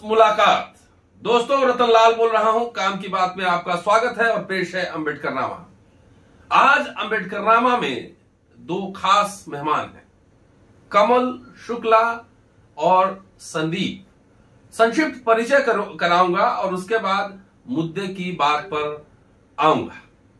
मुलाकात। दोस्तों, रतनलाल बोल रहा हूं। काम की बात में आपका स्वागत है और पेश है अम्बेडकरनामा। आज अम्बेडकरनामा में दो खास मेहमान हैं, कमल शुक्ला और संदीप। संक्षिप्त परिचय कराऊंगा और उसके बाद मुद्दे की बात पर आऊंगा।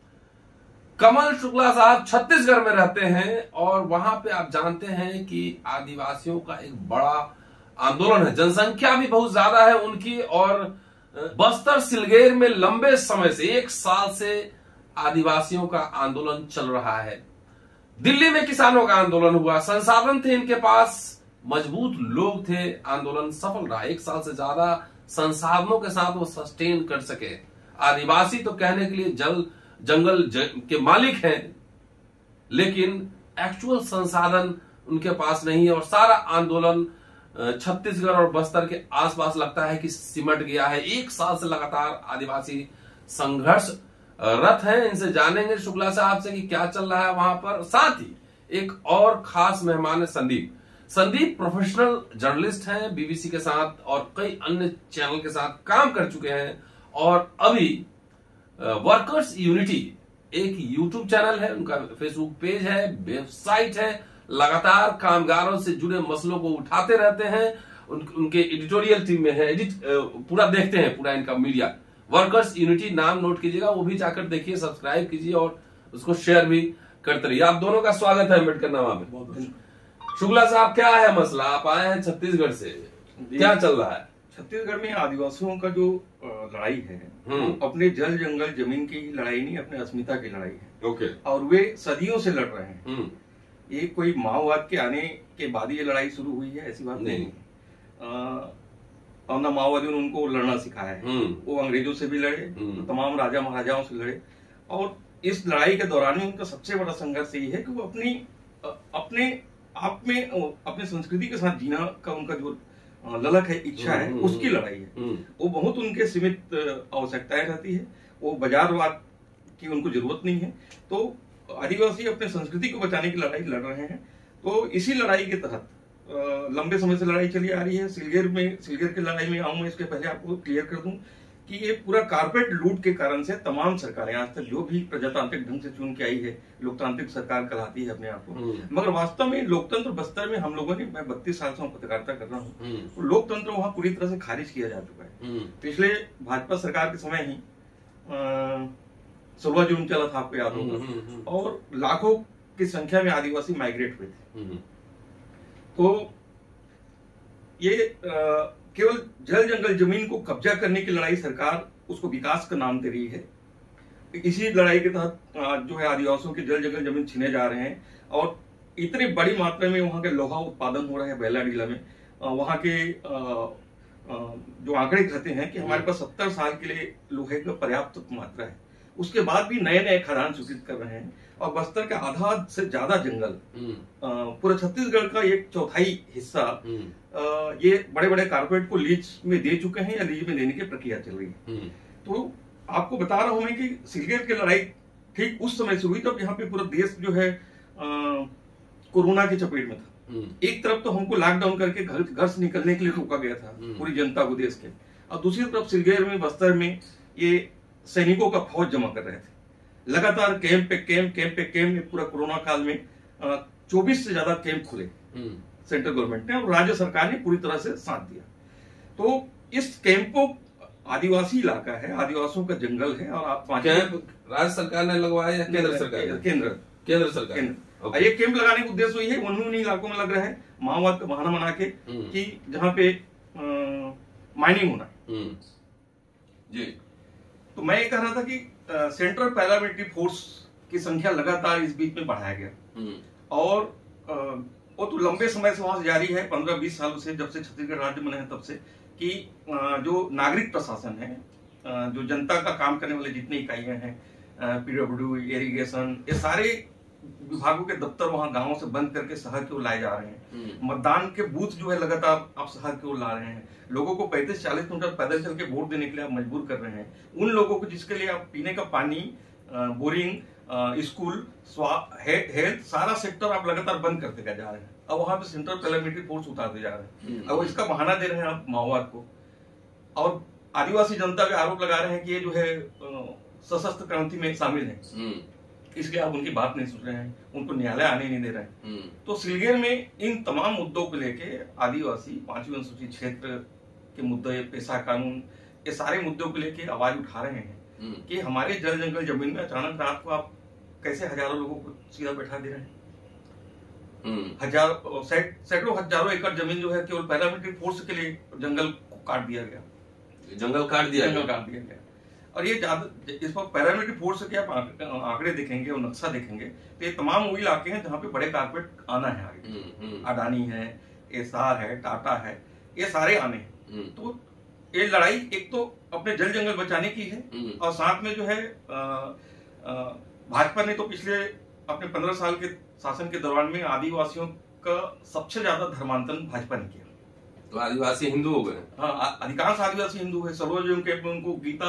कमल शुक्ला साहब छत्तीसगढ़ में रहते हैं और वहां पे आप जानते हैं कि आदिवासियों का एक बड़ा आंदोलन है, जनसंख्या भी बहुत ज्यादा है उनकी, और बस्तर सिलगेर में लंबे समय से 1 साल से आदिवासियों का आंदोलन चल रहा है। दिल्ली में किसानों का आंदोलन हुआ, संसाधन थे इनके पास, मजबूत लोग थे, आंदोलन सफल रहा। 1 साल से ज्यादा संसाधनों के साथ वो सस्टेन कर सके। आदिवासी तो कहने के लिए जंगल के मालिक हैं, लेकिन एक्चुअल संसाधन उनके पास नहीं है और सारा आंदोलन छत्तीसगढ़ और बस्तर के आसपास लगता है कि सिमट गया है। 1 साल से लगातार आदिवासी संघर्ष रत हैं। इनसे जानेंगे शुक्ला साहब से कि क्या चल रहा है वहां पर। साथ ही एक और खास मेहमान है संदीप। संदीप प्रोफेशनल जर्नलिस्ट हैं, बीबीसी के साथ और कई अन्य चैनल के साथ काम कर चुके हैं और अभी वर्कर्स यूनिटी एक यूट्यूब चैनल है, उनका फेसबुक पेज है, वेबसाइट है, लगातार कामगारों से जुड़े मसलों को उठाते रहते हैं। उनके एडिटोरियल टीम में है, पूरा देखते हैं, पूरा इनका मीडिया। वर्कर्स यूनिटी नाम नोट कीजिएगा, वो भी जाकर देखिए, सब्सक्राइब कीजिए और उसको शेयर भी करते रहिए। आप दोनों का स्वागत है अम्बेडकरनामा में। शुक्ला साहब, क्या है मसला? आप आए हैं छत्तीसगढ़ से, क्या चल रहा है? छत्तीसगढ़ में आदिवासियों का जो लड़ाई है वो अपने जल जंगल जमीन की लड़ाई नहीं, अपने अस्मिता की लड़ाई है। ओके। और वे सदियों से लड़ रहे हैं। ये कोई माओवाद के आने के बाद ये लड़ाई शुरू हुई है, ऐसी बात नहीं। और ना माओवादियों ने उनको लड़ना सिखाया है। वो अंग्रेजों से भी लड़े, तमाम राजा महाराजाओं से लड़े, और इस लड़ाई के दौरान ही उनका सबसे बड़ा संघर्ष यही है कि वो अपने आप में अपनी संस्कृति के साथ जीना का उनका जो ललक है, इच्छा है, उसकी लड़ाई है। वो बहुत उनके सीमित आवश्यकताएं रहती है, वो बाजारवाद की उनको जरूरत नहीं है। तो आदिवासी अपने संस्कृति को बचाने की लड़ाई लड़ रहे हैं। तो इसी लड़ाई के तहत लंबे समय से लड़ाई चली आ रही है। सिलगेर की लड़ाई में आऊं मैं, इसके पहले आपको क्लियर कर दूं कि ये पूरा कारपेट लूट के कारण से तमाम सरकारें आज तक जो भी प्रजातांत्रिक ढंग से चुन के आई है, लोकतांत्रिक सरकार कहलाती है अपने आप को, मगर वास्तव में लोकतंत्र बस्तर में हम लोगों ने, मैं 32 साल से पत्रकारिता कर रहा हूँ, तो लोकतंत्र वहां पूरी तरह से खारिज किया जा चुका है। पिछले भाजपा सरकार के समय ही 16 जून चला था, आपको याद होगा, और लाखों की संख्या में आदिवासी माइग्रेट हुए थे। तो ये केवल जल जंगल जमीन को कब्जा करने की लड़ाई सरकार उसको विकास का नाम दे रही है। इसी लड़ाई के तहत जो है आदिवासियों के जल जंगल जमीन छीने जा रहे हैं और इतनी बड़ी मात्रा में वहां के लोहा उत्पादन हो रहा है बेलाडीला में। वहां के जो आंकड़े कहते हैं कि हमारे पास 70 साल के लिए लोहे का पर्याप्त मात्रा है, उसके बाद भी नए नए खदान स्वीकृत कर रहे हैं। और बस्तर का आधा से ज्यादा जंगल, पूरे छत्तीसगढ़ का 1/4 हिस्सा ये बड़े बड़े कारपोरेट को लीज में दे चुके हैं या लीज में देने की प्रक्रिया चल रही है। तो आपको बता रहा हूं मैं कि सिलगेर की लड़ाई ठीक उस समय से हुई जब यहाँ पे पूरा देश जो है कोरोना की चपेट में था। एक तरफ तो हमको लॉकडाउन करके घर से निकलने के लिए रोका गया था पूरी जनता को देश के, और दूसरी तरफ सिलगेर में, बस्तर में ये सैनिकों का फौज जमा कर रहे थे। लगातार कैंप पे कैंप में पूरा कोरोना काल में 24 से ज्यादा कैंप खुले सेंट्रल गवर्नमेंट ने, और राज्य सरकार ने पूरी तरह से साथ दिया। तो इस कैंपों, आदिवासी इलाका है, आदिवासियों का जंगल है, और आप राज्य सरकार ने लगवाया या केंद्र सरकार? केंद्र सरकार। ये कैंप लगाने का उद्देश्य वही है, उन्हीं इलाकों में लग रहा है माओवाद का बहाना बना के कि जहां पे माइनिंग होना है जी। तो मैं ये कह रहा था कि सेंट्रल पैरामिलिट्री फोर्स की संख्या लगातार इस बीच में बढ़ाया गया, और वो तो लंबे समय से वहां से जारी है, 15-20 सालों से, जब से छत्तीसगढ़ राज्य बने हैं तब से, कि जो नागरिक प्रशासन है, जो जनता का काम करने वाले जितनी इकाइयां हैं, पीडब्ल्यू, इरिगेशन, ये सारे विभागों के दफ्तर वहां गांवों से बंद करके शहर की ओर लाए जा रहे हैं। मतदान के बूथ जो है लगातार आप शहर की ओर ला रहे हैं। लोगों को 35-40 किलोमीटर पैदल चल के वोट देने के लिए आप मजबूर कर रहे हैं। उन लोगों को जिसके लिए आप पीने का पानी, बोरिंग, स्कूल, हेल्थ, सारा सेक्टर आप लगातार बंद करते जा रहे हैं। अब वहां पे सेंट्रल पैरामिलिट्री फोर्स उतारते जा रहे हैं। अब इसका बहाना दे रहे हैं आप माओवाद को और आदिवासी जनता पे आरोप लगा रहे हैं कि ये जो है सशस्त्र क्रांति में शामिल है, इसलिए आप उनकी बात नहीं सुन रहे हैं, उनको न्यायालय आने नहीं दे रहे हैं। तो सिलगेर में इन तमाम मुद्दों को लेके आदिवासी 5वीं अनुसूचित क्षेत्र के मुद्दे, पेशा कानून, ये सारे मुद्दों को लेके आवाज उठा रहे हैं कि हमारे जल जंगल जमीन में अचानक रात को आप कैसे हजारों लोगों को सीधा बैठा दे रहे हैं। सैकड़ों हजारों एकड़ जमीन जो है केवल पैरामिलिट्री फोर्स के लिए जंगल को काट दिया गया, जंगल काट दिया गया। और ये इस वक्त पैरामिलिट्री फोर्स के आप आंकड़े देखेंगे और नक्शा देखेंगे तो ये तमाम वो इलाके हैं जहाँ पे बड़े कारपोरेट आना है आगे, अडानी है, एस्सार है, टाटा है, ये सारे आने हैं। तो ये लड़ाई एक तो अपने जल जंगल बचाने की है और साथ में जो है भाजपा ने तो पिछले अपने 15 साल के शासन के दौरान में आदिवासियों का सबसे ज्यादा धर्मांतरण भाजपा ने किया। तो आदिवासी हिंदू हो गए। हाँ, अधिकांश आदिवासी हिंदू है। सर्वजन के उनको गीता,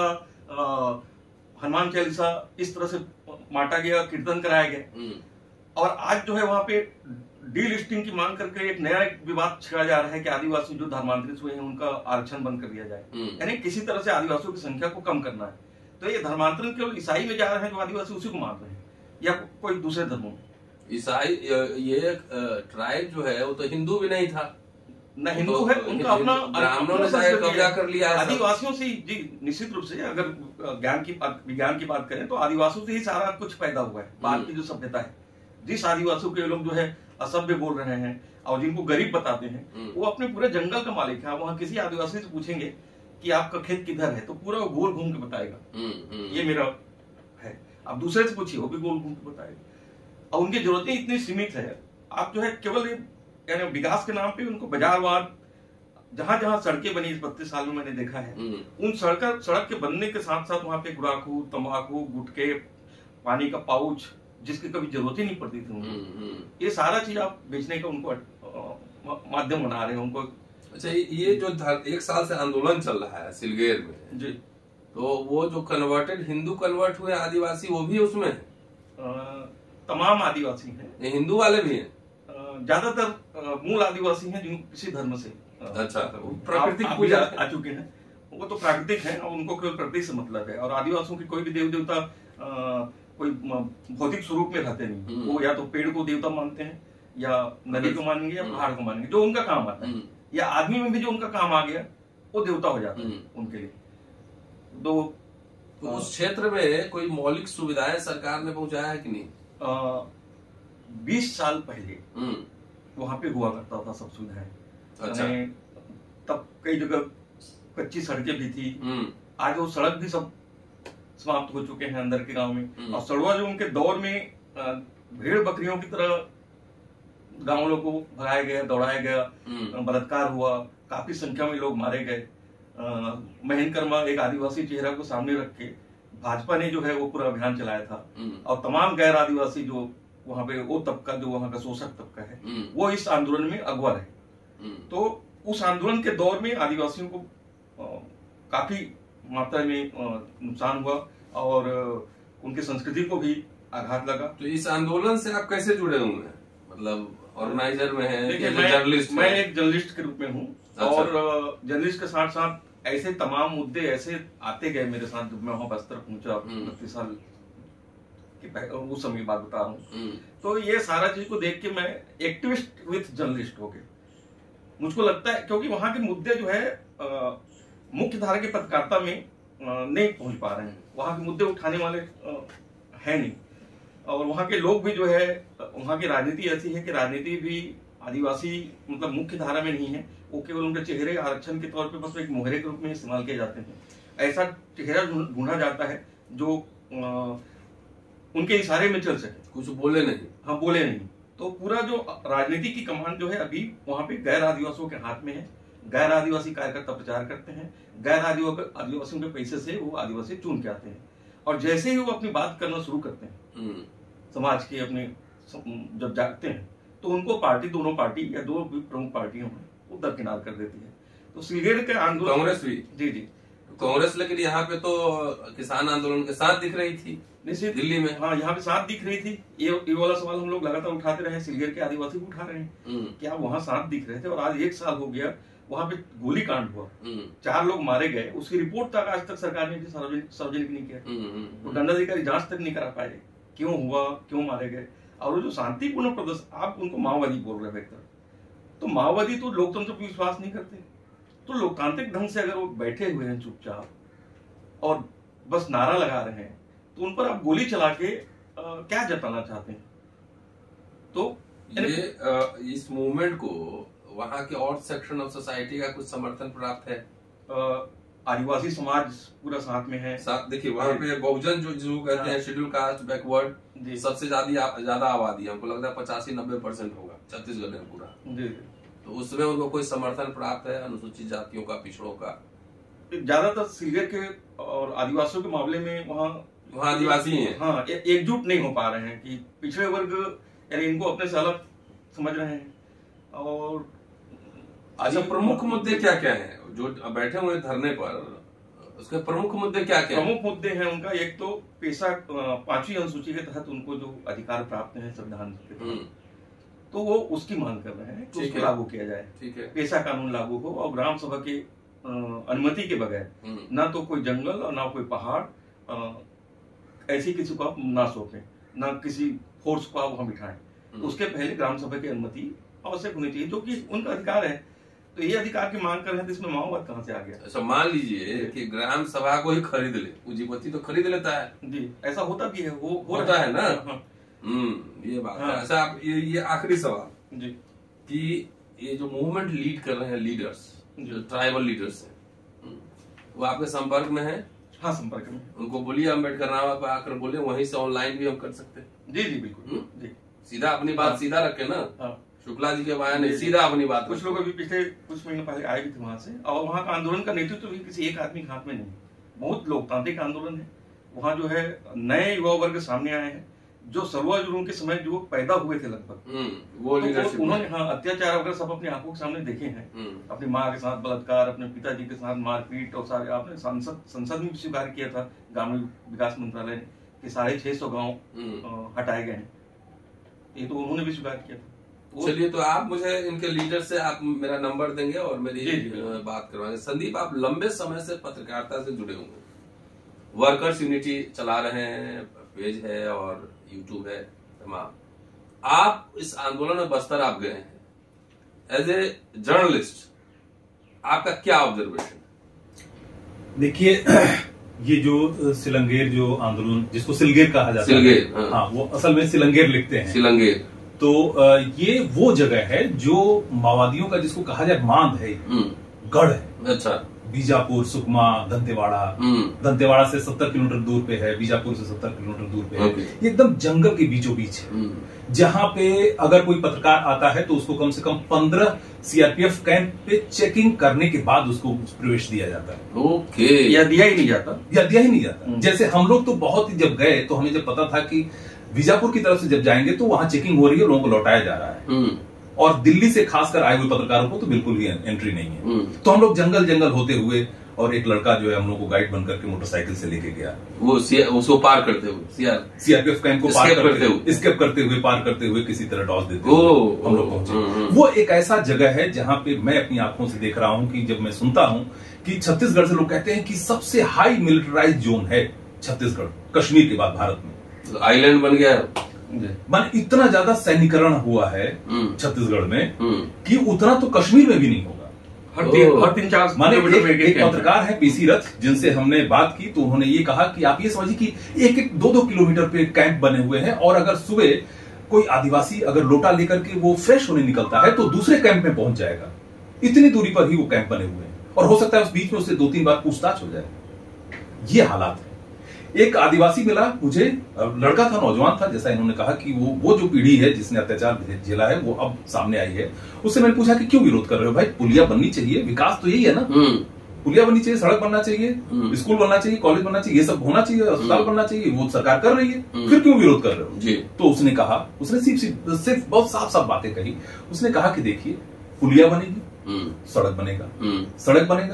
हनुमान चालीसा इस तरह से बांटा गया, कीर्तन कराया गया। और आज जो है वहां पे डीलिस्टिंग की मांग करके एक नया विवाद छेड़ा जा रहा है कि आदिवासी जो धर्मांतरित हुए हैं उनका आरक्षण बंद कर दिया जाए, यानी किसी तरह से आदिवासियों की संख्या को कम करना है। तो ये धर्मांतरण केवल ईसाई में जा रहे हैं जो आदिवासी उसी को मान रहे हैं या कोई दूसरे धर्मों में। ईसाई ये ट्राइब जो है वो तो हिंदू भी नहीं था, न हिंदू है, उनका अपना ब्राह्मणों ने कब्जा कर लिया आदिवासियों से। जी निश्चित रूप से अगर विज्ञान की बात करें तो आदिवासियों से ही सारा कुछ पैदा हुआ है। बाद की जो सभ्यता है, जिस आदिवासियों के लोग जो है असभ्य बोल रहे हैं और जिनको गरीब बताते हैं, वो अपने पूरे जंगल का मालिक है। आप वहाँ किसी आदिवासी से पूछेंगे कि आपका खेत किधर है तो पूरा वो गोल घूम के बताएगा ये मेरा है। आप दूसरे से पूछिए, वो भी गोल घूम के बताएगा। और उनकी जरूरतें इतनी सीमित है, आप जो है केवल यानी विकास के नाम पे उनको बाजारवाद, जहां जहां सड़कें बनी इस 32 साल में मैंने देखा है, उन सड़क के बनने के साथ साथ वहां पे गुड़ाखू, तंबाकू, गुटखे, पानी का पाउच जिसकी कभी जरूरत ही नहीं पड़ती थी उनको, ये सारा चीज आप बेचने का उनको माध्यम बना रहे हैं उनको। अच्छा, ये जो 1 साल से आंदोलन चल रहा है सिलगेर में जी, तो वो जो कन्वर्टेड हिंदू कन्वर्ट हुए आदिवासी वो भी उसमें है? तमाम आदिवासी हैं, हिंदू वाले भी हैं, ज्यादातर मूल आदिवासी हैं जिनको किसी धर्म से अच्छा प्राकृतिक पूजा आ चुके हैं, वो तो प्राकृतिक है और उनको केवल प्रकृति से मतलब है। और आदिवासियों की कोई भी देव देवता कोई भौतिक स्वरूप में रहते नहीं, वो या तो पेड़ को देवता मानते हैं या नदी को मानेंगे या पहाड़ को मानेंगे, जो उनका काम आता है, या आदमी में भी जो उनका काम आ गया वो देवता हो जाता है उनके लिए। तो उस क्षेत्र में कोई मौलिक सुविधाएं सरकार ने पहुंचाया है कि नहीं? 20 साल पहले वहां पे हुआ करता था सब सुविधाएं। अच्छा। तब कई जगह कच्ची सड़कें भी थी, आज वो सड़क भी सब समाप्त हो चुके हैं अंदर के गांव में। और सड़वा जो उनके दौर में भेड़ बकरियों की तरह गांव लोगों को भगाया गया, दौड़ाया गया, बलात्कार हुआ, काफी संख्या में लोग मारे गए। महेंद्र कर्मा एक आदिवासी चेहरा को सामने रख के भाजपा ने जो है वो पूरा अभियान चलाया था। और तमाम गैर आदिवासी जो वहां पे वो तबका जो वहां का शोषक तबका है वो इस आंदोलन में अगवा रहे। तो उस आंदोलन के दौर में आदिवासियों को काफी मात्रा में नुकसान हुआ और उनकी संस्कृति को भी आघात लगा। तो इस आंदोलन से आप कैसे जुड़े हुए हैं, मतलब ऑर्गेनाइजर में हैं? देखिए, मैं एक जर्नलिस्ट के रूप में हूँ। अच्छा। और जर्नलिस्ट के साथ साथ ऐसे तमाम मुद्दे ऐसे आते गए मेरे साथ जब मैं वहां बस्तर पहुंचा 32 साल उस समय बात बता रहा हूँ। तो ये सारा चीज को देख के मैं एक्टिविस्ट विथ जर्नलिस्ट हो गया। मुझको लगता है क्योंकि वहां के मुद्दे जो है मुख्य धारा की पत्रकारिता में नहीं पहुंच पा रहे हैं, वहां के मुद्दे उठाने वाले है नहीं। और वहां के लोग भी जो है, वहां की राजनीति ऐसी है कि राजनीति भी आदिवासी मतलब मुख्य धारा में नहीं है, वो केवल उनके चेहरे आरक्षण के तौर पे बस एक मोहरे के रूप में इस्तेमाल किए जाते हैं। ऐसा चेहरा ढूंढा जाता है जो उनके इशारे में चल सके, कुछ बोले नहीं। हाँ, बोले नहीं। तो पूरा जो राजनीति की कमान जो है अभी वहां पे गैर आदिवासियों के हाथ में है। गैर आदिवासी कार्यकर्ता प्रचार करते हैं, गैर आदिवासियों के पैसे से वो आदिवासी चुन के आते हैं। और जैसे ही वो अपनी बात करना शुरू करते हैं समाज के अपने जब जागते हैं तो उनको पार्टी, दोनों पार्टी या दो प्रमुख पार्टियां वो दरकिनार कर देती है। तो सिलगेर के आंदोलन, कांग्रेस भी, जी, कांग्रेस लेकिन यहाँ पे तो किसान आंदोलन के साथ दिख रही थी निश्चित दिल्ली में। हाँ, यहाँ पे साथ दिख रही थी। ये वाला सवाल हम लोग लगातार उठाते रहे, सिलगेर के आदिवासी को उठा रहे हैं, क्या वहाँ साथ दिख रहे थे? और आज 1 साल हो गया वहाँ पे गोली कांड हुआ, 4 लोग मारे गए, उसकी रिपोर्ट तक आज तक सरकार ने सार्वजनिक नहीं किया। तो दंडाधिकारी जांच तक नहीं करा पाए, क्यों हुआ, क्यों मारे गए। और जो शांतिपूर्ण प्रदर्शन, आप उनको माओवादी बोल रहे हैं, तो माओवादी तो लोकतंत्र पर विश्वास नहीं करते। तो लोकतांत्रिक ढंग से अगर वो बैठे हुए हैं चुपचाप और बस नारा लगा रहे हैं, तो उन पर आप गोली चला के क्या जताना चाहते हैं? तो ये इस मूवमेंट को वहाँ के और सेक्शन ऑफ सोसाइटी का कुछ समर्थन प्राप्त है? आदिवासी समाज पूरा साथ में है। साथ देखिए, वहाँ पे बहुजन जो कहते हैं शेड्यूल कास्ट बैकवर्ड, सबसे ज्यादा आबादी, हमको लगता है 85-90% होगा छत्तीसगढ़ में पूरा। तो उसमें उनको कोई समर्थन प्राप्त है अनुसूचित जातियों का, पिछड़ों का? ज्यादातर सिलगेर के और आदिवासियों के मामले में वहाँ आदिवासी हैं। हाँ, एकजुट नहीं हो पा रहे हैं कि पिछड़े वर्ग यानी इनको अपने से अलग समझ रहे हैं। और अच्छा, प्रमुख मुद्दे क्या क्या है जो बैठे हुए धरने पर? उसके प्रमुख मुद्दे क्या क्या प्रमुख मुद्दे हैं उनका? एक तो पेशा 5वीं अनुसूची के तहत उनको जो अधिकार प्राप्त है संविधान के तहत, तो वो उसकी मांग कर रहे हैं कि उसको लागू किया जाए। ठीक है, पेशा कानून लागू हो और ग्राम सभा की अनुमति के बगैर ना तो कोई जंगल और ना कोई पहाड़ ऐसी किसी को आप ना सौंपें, ना किसी फोर्स को आप वहां बिठाएं। उसके पहले ग्राम सभा की अनुमति आवश्यक होनी चाहिए, जो कि उनका अधिकार है। तो ये अधिकार की मांग कर रहे हैं, तो इसमें माओवाद कहाँ से आ गया? अच्छा, मान लीजिए कि ग्राम सभा को ही खरीद ले, पूंजीपति तो खरीद लेता है जी, ऐसा होता भी है, वो होता है ना। ये बात है। अच्छा, आप ये आखिरी सवाल जी, कि ये जो मूवमेंट लीड कर रहे हैं लीडर्स, जो ट्राइबल लीडर्स हैं, वो आपके संपर्क में है? हाँ, संपर्क में। उनको बोलिए अम्बेडकर नामा पर आकर बोले, वहीं से ऑनलाइन भी हम कर सकते हैं। जी जी बिल्कुल जी, सीधा अपनी बात सीधा रखे ना। शुक्ला जी के बयान नहीं, सीधा अपनी बात। कुछ लोग अभी पिछले कुछ महीने पहले आए भी थे वहां से, और वहां का आंदोलन का नेतृत्व भी किसी एक आदमी के हाथ में नहीं, बहुत लोकतांत्रिक आंदोलन है। वहाँ जो है नए युवा वर्ग सामने आए हैं, जो सरवा जुलूम के समय जो पैदा हुए थे लगभग, वो तो उन्होंने अत्याचार वगैरह सब अपनी आंखों के सामने देखे हैं। अपनी माँ के साथ बलात्कार, अपने पिताजी के साथ मारपीट, और सारे आपने संसद में स्वीकार किया था ग्रामीण विकास मंत्रालय ने कि 650 गाँव हटाए गए हैं, ये तो उन्होंने भी स्वीकार किया था। चलिए, तो आप मुझे इनके लीडर से आप मेरा नंबर देंगे और मेरी बात करवाएंगे। संदीप, आप लंबे समय से पत्रकारिता से जुड़े होंगे, वर्कर्स यूनिटी चला रहे हैं, पेज है और यूट्यूब है तमाम। आप इस आंदोलन में बस्तर आप गए हैं, एज ए जर्नलिस्ट आपका क्या ऑब्जर्वेशन? देखिए, ये जो सिलंगेर जो आंदोलन जिसको सिलगेर कहा जाता है, हाँ, वो असल में सिलंगेर लिखते हैं, सिलंगेर। तो ये वो जगह है जो माओवादियों का जिसको कहा जाए मांद है, गढ़ है। अच्छा, बीजापुर, सुकमा, दंतेवाड़ा से 70 किलोमीटर दूर पे है, बीजापुर से 70 किलोमीटर दूर पे है। ये एकदम जंगल के बीचों बीच है, जहाँ पे अगर कोई पत्रकार आता है तो उसको कम से कम 15 सीआरपीएफ कैंप पे चेकिंग करने के बाद उसको प्रवेश दिया जाता है। ओके, या दिया ही नहीं जाता। जैसे हम लोग तो बहुत ही जब गए तो हमें जब पता था कि बीजापुर की तरफ से जब जाएंगे तो वहां चेकिंग हो रही है, लोगों को लौटाया जा रहा है, और दिल्ली से खासकर आए हुए पत्रकारों को तो बिल्कुल ही एंट्री नहीं है। तो हम लोग जंगल होते हुए, और एक लड़का जो है हम लोग को गाइड बनकर के मोटरसाइकिल से लेके गया, वो उसको पार करते हुए सीआरपीएफ कैंप को स्केप पार करते हुए किसी तरह टॉस देते हुए हम लोग पहुंचे। वो एक ऐसा जगह है जहां पे मैं अपनी आंखों से देख रहा हूं कि जब मैं सुनता हूं कि छत्तीसगढ़ से लोग कहते हैं कि सबसे हाई मिलिटराइज जोन है छत्तीसगढ़, कश्मीर के बाद भारत में आइलैंड बन गया। मान इतना ज्यादा सैनिकरण हुआ है छत्तीसगढ़ में कि उतना तो कश्मीर में भी नहीं होगा। हर 3-4 माने एक पत्रकार है पीसी रथ, जिनसे हमने बात की, तो उन्होंने ये कहा कि आप ये समझिए कि 1-2 किलोमीटर पे कैंप बने हुए हैं, और अगर सुबह कोई आदिवासी अगर लोटा लेकर के वो फ्रेश होने निकलता है तो दूसरे कैंप में पहुंच जाएगा। इतनी दूरी पर ही वो कैंप बने हुए हैं, और हो सकता है उस बीच में उससे 2-3 बार पूछताछ हो जाए। ये हालात है। एक आदिवासी मिला मुझे, लड़का था, नौजवान था, जैसा इन्होंने कहा कि वो जो पीढ़ी है जिसने अत्याचार झेला है वो अब सामने आई है। उससे मैंने पूछा कि क्यों विरोध कर रहे हो भाई? पुलिया बननी चाहिए, विकास तो यही है ना, पुलिया बननी चाहिए, सड़क बनना चाहिए, स्कूल बनना चाहिए, कॉलेज बनना चाहिए, ये सब होना चाहिए, अस्पताल बनना चाहिए, वो सरकार कर रही है, फिर क्यों विरोध कर रहे हो? तो उसने कहा, उसने सिर्फ बहुत साफ बातें कही। उसने कहा कि देखिए, पुलिया बनेगी, सड़क बनेगा,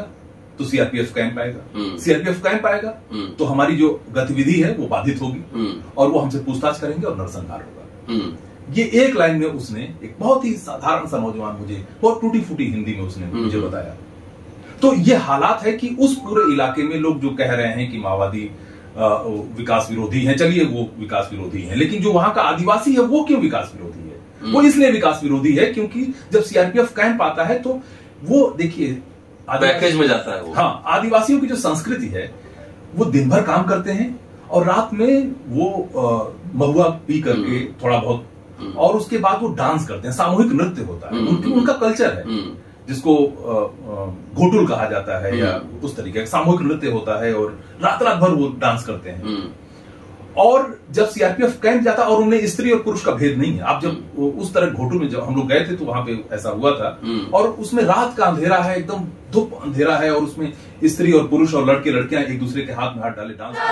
तो सीआरपीएफ कैंप आएगा, सीआरपीएफ कैंप आएगा तो हमारी जो गतिविधि है वो बाधित होगी और वो हमसे पूछताछ करेंगे और नरसंहार होगा। ये एक लाइन में उसने, एक बहुत ही साधारण सा नौजवान, मुझे बहुत टूटी फूटी हिंदी में उसने मुझे बताया। तो ये हालात है कि उस पूरे इलाके में लोग जो कह रहे हैं कि माओवादी विकास विरोधी हैं, चलिए वो विकास विरोधी हैं, लेकिन जो वहां का आदिवासी है वो क्यों विकास विरोधी है? वो इसलिए विकास विरोधी है क्योंकि जब सीआरपीएफ कैंप आता है तो वो, देखिए, पैकेज में जाता है वो। हाँ, आदिवासियों की जो संस्कृति है वो दिन भर काम करते हैं और रात में वो महुआ पी करके थोड़ा बहुत, और उसके बाद वो डांस करते हैं, सामूहिक नृत्य होता है, उनका कल्चर है जिसको घोटुल कहा जाता है या उस तरीके का सामूहिक नृत्य होता है और रात रात भर वो डांस करते हैं। और जब सीआरपीएफ कैंप जाता, और उनमें स्त्री और पुरुष का भेद नहीं है। आप जब उस तरह घोटुल में जब हम लोग गए थे तो वहां पे ऐसा हुआ था, और उसमें रात का अंधेरा है, एकदम धूप अंधेरा है, और उसमें स्त्री और पुरुष और लड़के लड़कियां एक दूसरे के हाथ में हाथ डाले डांस।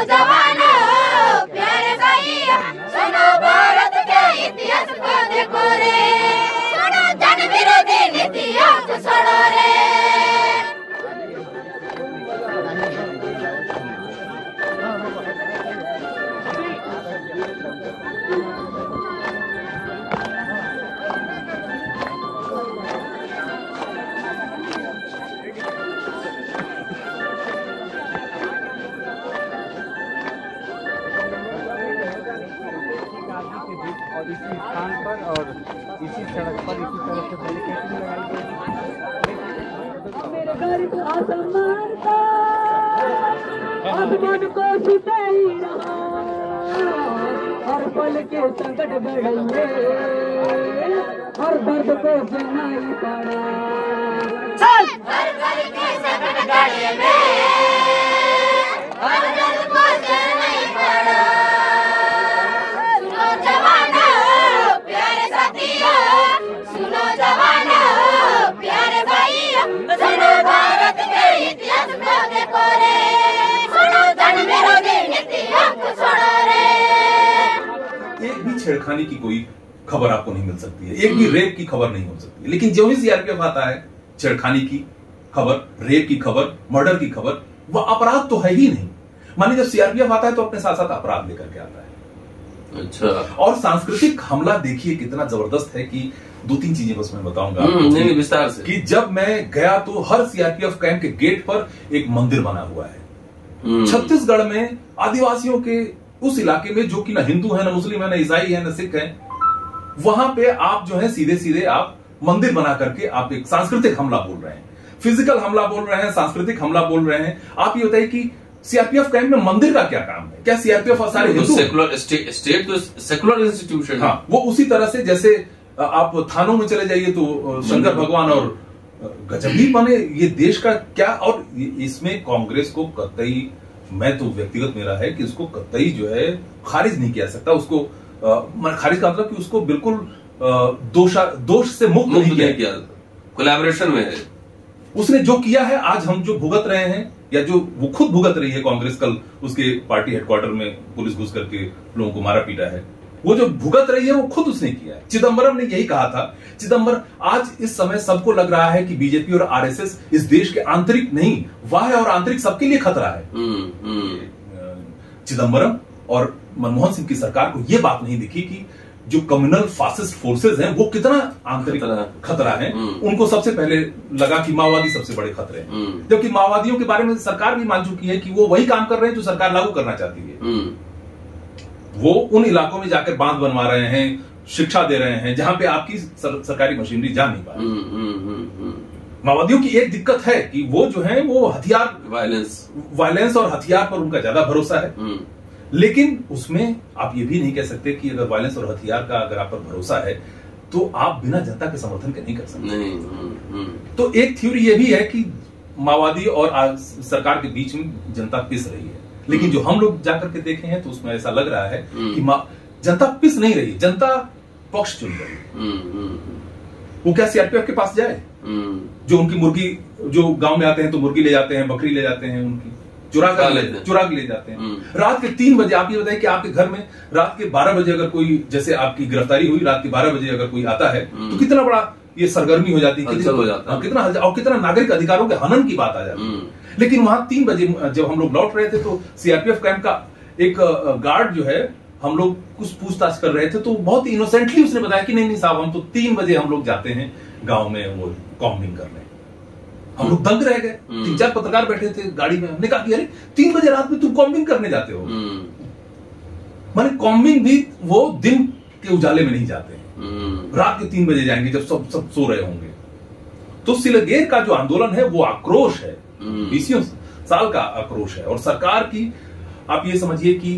और इसी स्थान पर और इसी सड़क पर इसी तरह से बैरिकेडिंग लगाई गई। मेरे घर को आसमान का आसमान को छूते ही रहा, हर पल के संकट बढ़ेंगे, हर दर्द को सुनाई पड़ा। चल हर पल के संकट बढ़ेंगे, हर दर्द को सुनाई पड़ा। एक भी छेड़खानी की कोई खबर आपको नहीं मिल सकती है, एक भी रेप की खबर नहीं हो सकती है, लेकिन जो ही सीआरपीएफ आता है, छेड़खानी की खबर, रेप की खबर, मर्डर की खबर, वह अपराध तो है ही नहीं। मानिए जब सीआरपीएफ आता है तो अपने साथ साथ अपराध लेकर के आता है। अच्छा। और सांस्कृतिक हमला देखिए कितना जबरदस्त है कि दो तीन चीजें बस मैं बताऊंगा नहीं विस्तार से, कि जब मैं गया तो हर सीआरपीएफ कैंप के गेट पर एक मंदिर बना हुआ है। छत्तीसगढ़ में आदिवासियों के उस इलाके में, जो कि ना हिंदू है, ना मुस्लिम है, ना ईसाई है, ना सिख है, वहां पे आप जो है सीधे सीधे आप मंदिर बना करके आप एक सांस्कृतिक हमला बोल रहे हैं, फिजिकल हमला बोल रहे हैं, सांस्कृतिक हमला बोल रहे हैं। आप ये बताइए कि सीआरपीएफ कैंप में मंदिर का क्या काम है? क्या सीआरपीएफ और सारे हिंदू? सेकुलर स्टेट तो सेकुलर इंस्टीट्यूशन। हाँ, वो उसी तरह से जैसे आप थानों में चले जाइए तो शंकर भगवान और गजबी बने ये देश का क्या। और इसमें कांग्रेस को कतई, मैं तो व्यक्तिगत मेरा है कि उसको कतई जो है खारिज नहीं किया सकता। उसको खारिज का मतलब कि उसको बिल्कुल दोष से मुक्त नहीं किया। कोलैबोरेशन में है उसने जो किया है। आज हम जो भुगत रहे हैं, या जो वो खुद भुगत रही है कांग्रेस, कल उसके पार्टी हेडक्वार्टर में पुलिस घुस करके लोगों को मारा पीटा है, वो जो भुगत रही है वो खुद उसने किया है। चिदंबरम ने यही कहा था। चिदंबरम, आज इस समय सबको लग रहा है कि बीजेपी और आरएसएस इस देश के आंतरिक नहीं, बाह्य और आंतरिक सबके लिए खतरा है। चिदंबरम और मनमोहन सिंह की सरकार को यह बात नहीं दिखी कि जो कम्युनल फासिस्ट फोर्सेस हैं वो कितना आंतरिक खतरा है। उनको सबसे पहले लगा कि माओवादी सबसे बड़े खतरे हैं, जबकि माओवादियों के बारे में सरकार भी मान चुकी है कि वो वही काम कर रहे हैं जो सरकार लागू करना चाहती है। वो उन इलाकों में जाकर बांध बनवा रहे हैं, शिक्षा दे रहे हैं जहां पे आपकी सरकारी मशीनरी जा नहीं पा रही। माओवादियों की एक दिक्कत है कि वो जो है वो हथियार, वायलेंस और हथियार पर उनका ज्यादा भरोसा है। लेकिन उसमें आप ये भी नहीं कह सकते कि अगर वायलेंस और हथियार का अगर आप पर भरोसा है तो आप बिना जनता के समर्थन के नहीं कर सकते। तो एक थ्योरी ये भी है कि माओवादी और सरकार के बीच में जनता पिस रही है। लेकिन जो हम लोग जाकर के देखे हैं तो उसमें ऐसा लग रहा है कि जनता पिस नहीं रही, जनता पक्ष चुन रही है। वो क्या सीआरपीएफ के पास जाए? जो उनकी मुर्गी, जो गांव में आते हैं तो मुर्गी ले जाते हैं, बकरी ले जाते हैं, उनकी चुरा के ले जाते हैं। रात के 3 बजे आप ये बताएं कि आपके घर में रात के 12 बजे अगर कोई, जैसे आपकी गिरफ्तारी हुई रात के 12 बजे अगर कोई आता है तो कितना बड़ा ये सरगर्मी हो जाती है, हलचल हो जाता है, कितना हलचल और कितना नागरिक अधिकारों के हनन की बात आ जाती है। लेकिन वहां 3 बजे जब हम लोग लौट रहे थे तो सीआरपीएफ कैंप का एक गार्ड जो है, हम लोग कुछ पूछताछ कर रहे थे तो बहुत इनोसेंटली उसने बताया कि नहीं साहब, हम तो 3 बजे हम लोग जाते हैं गांव में वो कॉम्बिंग करने। हम लोग दंग रह गए, 3-4 पत्रकार बैठे थे गाड़ी में। हमने कहा कि अरे 3 बजे रात में तुम कॉम्बिंग करने जाते हो? माने कॉम्बिंग भी वो दिन के उजाले में नहीं जाते, रात के 3 बजे जाएंगे जब सब सो रहे होंगे। तो सिलगेर का जो आंदोलन है वो आक्रोश है, 20 साल का आक्रोश है। और सरकार की आप ये समझिए कि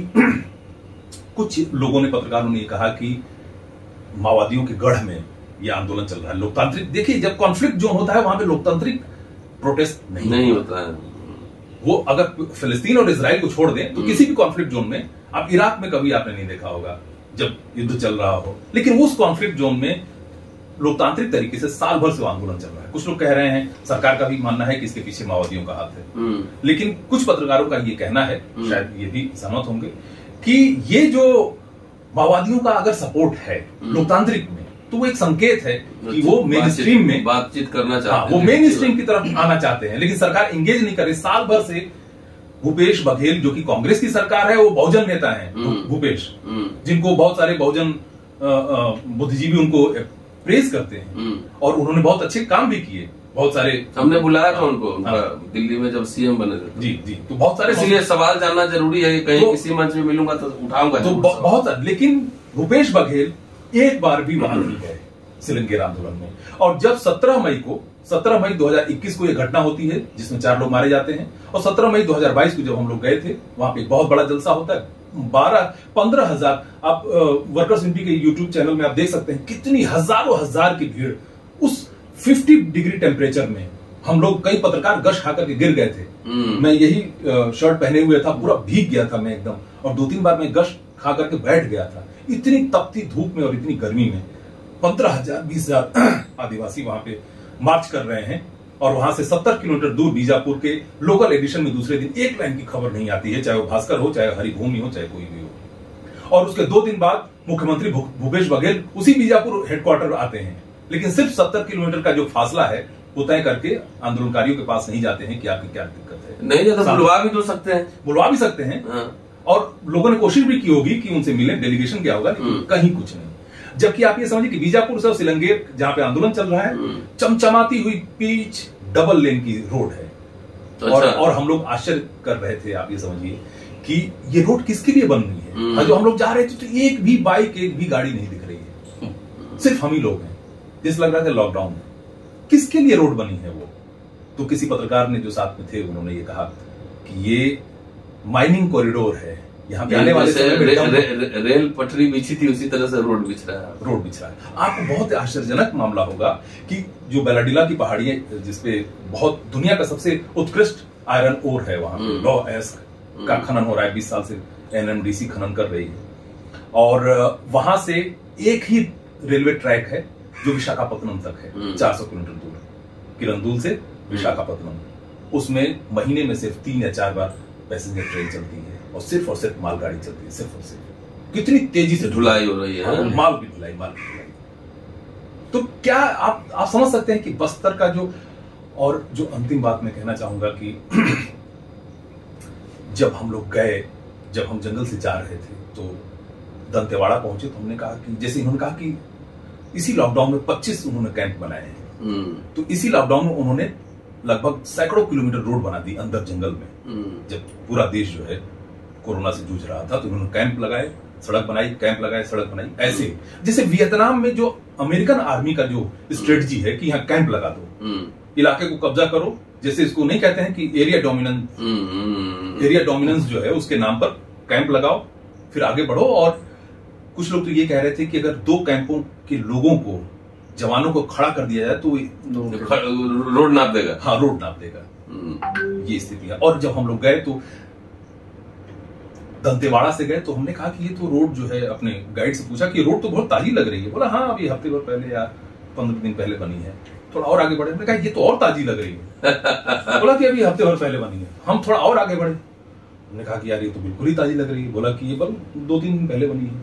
कुछ लोगों ने, पत्रकारों ने कहा कि माओवादियों के गढ़ में यह आंदोलन चल रहा है, लोकतांत्रिक। देखिए, जब कॉन्फ्लिक्ट जोन होता है वहां पे लोकतांत्रिक प्रोटेस्ट नहीं होता है। वो अगर फिलिस्तीन और इजराइल को छोड़ दें तो किसी भी कॉन्फ्लिक्ट जोन में, आप इराक में कभी आपने नहीं देखा होगा जब युद्ध चल रहा हो, लेकिन उस कॉन्फ्लिक्ट जोन में लोकतांत्रिक तरीके से साल भर से आंदोलन चल रहा है। कुछ लोग कह रहे हैं, सरकार का भी मानना है कि इसके पीछे माओवादियों का हाथ है, लेकिन कुछ पत्रकारों का ये कहना है, शायद ये भी सहमत होंगे, कि ये जो माओवादियों का अगर सपोर्ट है लोकतांत्रिक में, तो वो एक संकेत है कि वो मेन स्ट्रीम में बातचीत करना चाहते हैं, वो मेन स्ट्रीम की तरफ आना चाहते हैं। लेकिन सरकार एंगेज नहीं कर रही। साल भर से भूपेश बघेल, जो कि कांग्रेस की सरकार है, वो बहुजन नेता है भूपेश, जिनको बहुत सारे बहुजन बुद्धिजीवी उनको प्रेज करते हैं, और उन्होंने बहुत अच्छे काम भी किए, बहुत सारे। हमने बुलाया था उनको दिल्ली में जब सीएम बने थे। जी जी, तो बहुत सारे, इसलिए सवाल जानना जरूरी है, कहीं तो, किसी मंच में मिलूंगा तो उठाऊंगा तो बहुत। लेकिन भूपेश बघेल एक बार भी वहां नहीं गए सिलंगेर आंदोलन में। और जब 17 मई 2021 को यह घटना होती है जिसमें 4 लोग मारे जाते हैं, और 17 मई 2022 को जब हम लोग गए थे, वहां पे बहुत बड़ा जलसा होता है, 15,000, आप वर्कर्स यूनिटी के यूट्यूब चैनल में आप देख सकते हैं कितनी हजारों हजार की भीड़। उस 50 डिग्री टेम्परेचर में हम लोग, कई पत्रकार गश खाकर के गिर गए थे। मैं यही शर्ट पहने हुए था, पूरा भीग गया था मैं एकदम, और 2-3 बार मैं गश खा करके बैठ गया था। इतनी तपती धूप में और इतनी गर्मी में 15,000 20,000 आदिवासी वहां पे मार्च कर रहे हैं, और वहां से 70 किलोमीटर दूर बीजापुर के लोकल एडिशन में दूसरे दिन एक लाइन की खबर नहीं आती है, चाहे वो भास्कर हो, चाहे हरिभूमि हो, चाहे कोई भी हो। और उसके 2 दिन बाद मुख्यमंत्री भूपेश बघेल उसी बीजापुर हेडक्वार्टर आते हैं, लेकिन सिर्फ 70 किलोमीटर का जो फासला है वो तय करके आंदोलनकारियों के पास नहीं जाते हैं कि आपकी क्या दिक्कत है। नहीं जाता, बुलवा भी तो सकते हैं, बुलवा भी सकते हैं। और लोगों ने कोशिश भी की होगी कि उनसे मिले, डेलीगेशन क्या होगा, लेकिन कहीं कुछ नहीं। जबकि आप ये समझिए कि बीजापुर से सिलंगेर जहां पे आंदोलन चल रहा है, चमचमाती हुई पिच डबल लेन की रोड है। और हम लोग आश्चर्य कर रहे थे, आप ये समझिए कि ये रोड किसके लिए बन रही है। जो हम लोग जा रहे थे तो एक भी बाइक, एक भी गाड़ी नहीं दिख रही है, सिर्फ हम ही लोग हैं। जैसे लग रहा था लॉकडाउन में। किसके लिए रोड बनी है वो? तो किसी पत्रकार ने जो साथ में थे, उन्होंने ये कहा कि ये माइनिंग कॉरिडोर है, यहाँ पे आने वाले समय में रेल पटरी बिछी थी, उसी तरह से रोड बिछ रहा है। आपको बहुत आश्चर्यजनक मामला होगा कि जो बेलाडीला की पहाड़ी है, जिसपे बहुत दुनिया का सबसे उत्कृष्ट आयरन ओर है, वहां पे लॉ एस्क का खनन हो रहा है, 20 साल से एनएमडीसी खनन कर रही है। और वहां से एक ही रेलवे ट्रैक है जो विशाखापत्तनम तक है, 400 किलोमीटर दूर, किरंदुल से विशाखापत्तनम। उसमें महीने में सिर्फ 3 या 4 बार पैसेंजर ट्रेन चलती है, और सिर्फ मालगाड़ी चलती है, सिर्फ और सिर्फ। कितनी तेजी से ढुलाई हो रही है, माल की ढुलाई। तो क्या आप समझ सकते हैं कि बस्तर का जो, और जो अंतिम बात मैं कहना चाहूंगा कि जब हम लोग गए, जब हम जंगल से जा रहे थे तो दंतेवाड़ा पहुंचे, तो हमने कहा कि, जैसे इन्होंने कहा कि इसी लॉकडाउन में 25 उन्होंने कैंप बनाए हैं, तो इसी लॉकडाउन में उन्होंने लगभग सैकड़ों किलोमीटर रोड बना दी अंदर जंगल में। जब पूरा देश जो है कोरोना से जूझ रहा था, तो उन्होंने कैंप लगाए, सड़क बनाई, कैंप लगाए, सड़क बनाई। ऐसे जैसे वियतनाम में जो अमेरिकन आर्मी का जो स्ट्रेटजी है कि यहाँ कैंप लगा दो, इलाके को कब्जा करो, जैसे इसको नहीं कहते हैं कि एरिया डोमिनेंस जो है उसके नाम पर कैंप लगाओ, फिर आगे बढ़ो। और कुछ लोग तो ये कह रहे थे कि अगर 2 कैंपों के लोगों को, जवानों को खड़ा कर दिया जाए तो रोड नाप देगा। हाँ, रोड नाप देगा, ये स्थिति है। और जब हम लोग गए तो दंतेवाड़ा से गए, तो हमने कहा कि ये तो रोड जो है, अपने गाइड से पूछा कि रोड तो बहुत ताजी लग रही है। बोला हाँ, अभी हफ्ते भर पहले या 15 दिन पहले बनी है। थोड़ा और आगे बढ़े, हमने कहा ये तो और ताजी लग रही है। बोला कि अभी हफ्ते भर पहले बनी है। हम थोड़ा और आगे बढ़े, हमने कहा कि यार ये तो बिल्कुल ही ताजी लग रही है। बोला कि ये बल 2-3 दिन पहले बनी है।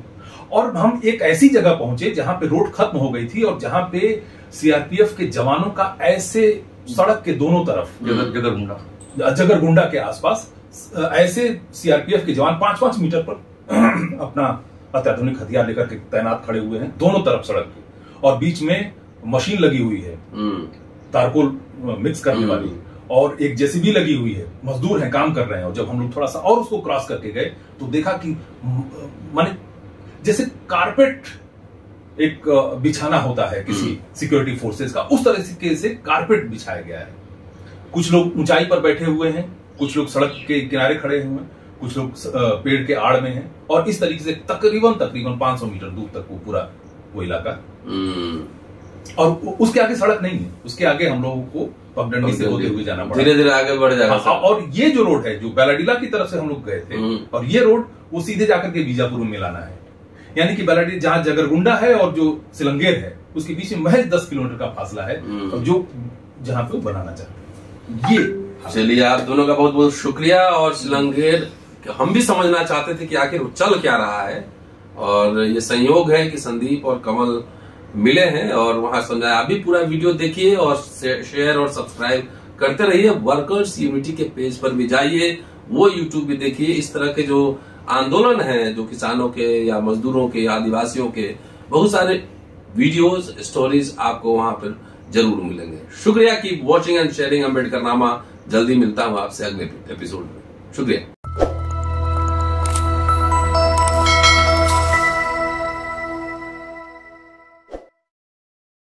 और हम एक ऐसी जगह पहुंचे जहां पे रोड खत्म हो गई थी और जहां पे सीआरपीएफ के जवानों का ऐसे सड़क के दोनों तरफ जगरगुंडा के आसपास ऐसे सीआरपीएफ के जवान 5-5 मीटर पर अपना अत्याधुनिक हथियार लेकर के तैनात खड़े हुए हैं दोनों तरफ सड़क के, और बीच में मशीन लगी हुई है तारकोल मिक्स करने वाली, और एक जेसीबी लगी हुई है, मजदूर हैं काम कर रहे हैं। और जब हम लोग थोड़ा सा और उसको क्रॉस करके गए तो देखा कि माने जैसे कारपेट एक बिछाना होता है किसी सिक्योरिटी फोर्सेस का, उस तरह से कारपेट बिछाया गया है। कुछ लोग ऊंचाई पर बैठे हुए हैं, कुछ लोग सड़क के किनारे खड़े हुए हैं, कुछ लोग पेड़ के आड़ में हैं, और इस तरीके से तकरीबन 500 मीटर दूर तक वो पूरा वो इलाका। और उसके आगे सड़क नहीं है, उसके आगे हम लोगों को पगडंडी से होते हुए जाना पड़ा, धीरे धीरे आगे बढ़ जाएगा। और ये जो रोड है जो बेलाडीला की तरफ से हम लोग गए थे, और ये रोड वो सीधे जाकर के बीजापुर में मिलाना है, यानी कि बेलाडी जहां जगरगुंडा है और जो सिलंगेर है उसके बीच में महज 10 किलोमीटर का फासला है, और जो जहां पे वो बनाना चाहते हैं। ये चलिए, आप दोनों का बहुत बहुत शुक्रिया। और सिलंगेर हम भी समझना चाहते थे कि आखिर चल क्या रहा है, और ये संयोग है कि संदीप और कमल मिले हैं और वहां समझाया। आप भी पूरा वीडियो देखिए और शेयर और सब्सक्राइब करते रहिए। वर्कर्स यूनिटी के पेज पर भी जाइए, वो यूट्यूब भी देखिए। इस तरह के जो आंदोलन हैं, जो किसानों के या मजदूरों के, आदिवासियों के, बहुत सारे वीडियोस, स्टोरीज आपको वहां पर जरूर मिलेंगे। शुक्रिया, keep watching and sharing Ambedkarnama. जल्दी मिलता हूं आपसे अगले एपिसोड में। शुक्रिया।